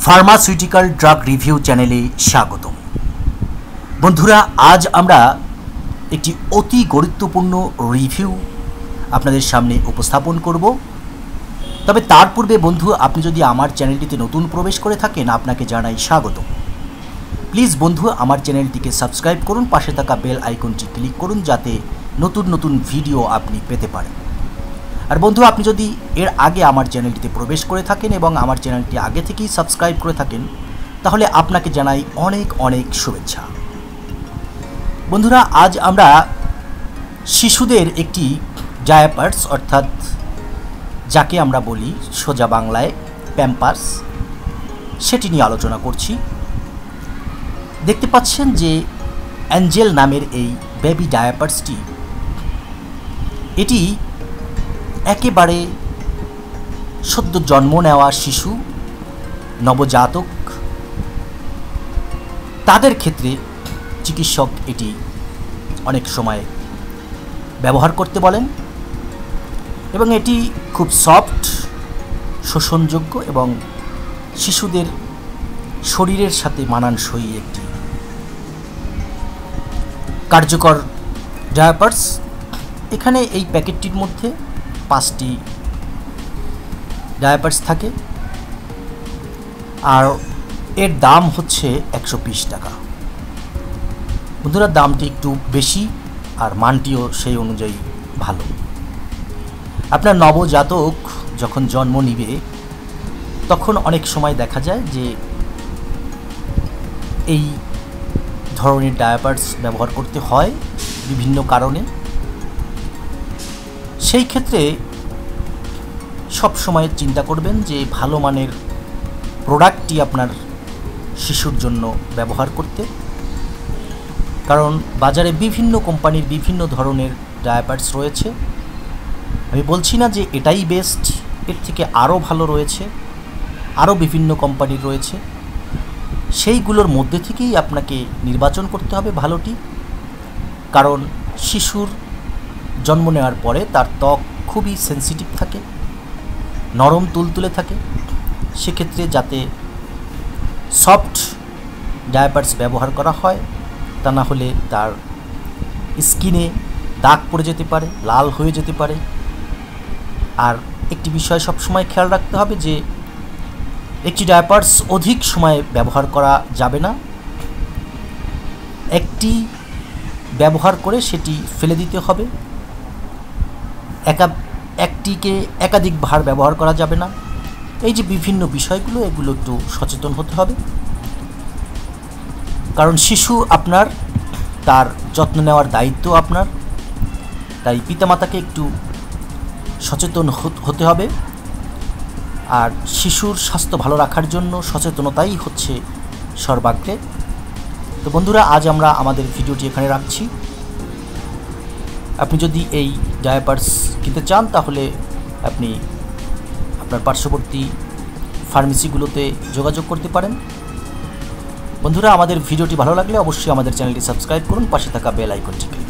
Pharmaceutical drug review চ্যানেলে স্বাগতম। বন্ধুরা, আজ আমরা একটি অতি গুরুত্বপূর্ণ রিভিউ আপনাদের সামনে উপস্থাপন করব। তবে তার পূর্বে বন্ধু, আপনি যদি আমার চ্যানেলটিতে নতুন প্রবেশ করে থাকেন, আপনাকে জানাই স্বাগতম। প্লিজ বন্ধু, আমার চ্যানেলটিকে সাবস্ক্রাইব করুন, পাশে থাকা বেল আইকনটি ক্লিক করুন, যাতে নতুন নতুন ভিডিও আপনি পেতে পারেন। আর বন্ধু, আপনি যদি এর আগে আমার চ্যানেলটিতে প্রবেশ করে থাকেন এবং আমার চ্যানেলটি আগে থেকেই সাবস্ক্রাইব করে থাকেন, তাহলে আপনাকে জানাই অনেক অনেক শুভেচ্ছা। বন্ধুরা, আজ আমরা শিশুদের একটি ডায়াপার্স, অর্থাৎ যাকে আমরা বলি সোজা বাংলায় প্যাম্পার্স, সেটি নিয়ে আলোচনা করছি। দেখতে পাচ্ছেন যে অ্যাঞ্জেল নামের এই বেবি ডায়াপার্সটি, এটি একেবারে সদ্য জন্ম নেওয়া শিশু, নবজাতক, তাদের ক্ষেত্রে চিকিৎসক এটি অনেক সময় ব্যবহার করতে বলেন এবং এটি খুব সফট, শোষণযোগ্য এবং শিশুদের শরীরের সাথে মানানসই একটি কার্যকর ডায়াপার্স। এখানে এই প্যাকেটটির মধ্যে 5টি ডায়াপার্স থাকে আর এর দাম হচ্ছে 120 টাকা। বন্ধুরা, দামটি একটু বেশি আর মানটিও সেই অনুযায়ী ভালো। আপনার নবজাতক যখন জন্ম নিবে, তখন অনেক সময় দেখা যায় যে এই ধরনের ডায়াপার্স ব্যবহার করতে হয় বিভিন্ন কারণে। সেই ক্ষেত্রে সব সময় চিন্তা করবেন যে ভালো মানের প্রোডাক্টটি আপনার শিশুর জন্য ব্যবহার করতে, কারণ বাজারে বিভিন্ন কোম্পানির বিভিন্ন ধরনের ডায়াপার্স রয়েছে। আমি বলছি না যে এটাই বেস্ট, এর থেকে আরও ভালো রয়েছে, আরও বিভিন্ন কোম্পানির রয়েছে। সেইগুলোর মধ্যে থেকেই আপনাকে নির্বাচন করতে হবে ভালোটি, কারণ শিশুর জন্ম নেওয়ার পরে তার ত্বক খুবই সেন্সিটিভ থাকে, নরম তুলতুলে থাকে। সেক্ষেত্রে যাতে সফট ডায়াপার্স ব্যবহার করা হয়, তা না হলে তার স্কিনে দাগ পড়ে যেতে পারে, লাল হয়ে যেতে পারে। আর একটি বিষয় সবসময় খেয়াল রাখতে হবে যে একটি ডায়াপার্স অধিক সময় ব্যবহার করা যাবে না। একটি ব্যবহার করে সেটি ফেলে দিতে হবে, একটিকে একাধিকবার ব্যবহার করা যাবে না। এই যে বিভিন্ন বিষয়গুলো, এগুলো একটু সচেতন হতে হবে, কারণ শিশু আপনার, তার যত্ন নেওয়ার দায়িত্ব আপনার। তাই পিতামাতাকে একটু সচেতন হতে হবে। আর শিশুর স্বাস্থ্য ভালো রাখার জন্য সচেতনতাই হচ্ছে সর্বাগ্রে। তো বন্ধুরা, আজ আমরা আমাদের ভিডিওটি এখানে রাখছি। আপনি যদি এই ডায়াপার্স কিনতে চান, তাহলে আপনি আপনার পার্শ্ববর্তী ফার্মেসিগুলোতে যোগাযোগ করতে পারেন। বন্ধুরা, আমাদের ভিডিওটি ভালো লাগলে অবশ্যই আমাদের চ্যানেলটি সাবস্ক্রাইব করুন, পাশে থাকা বেল আইকনটি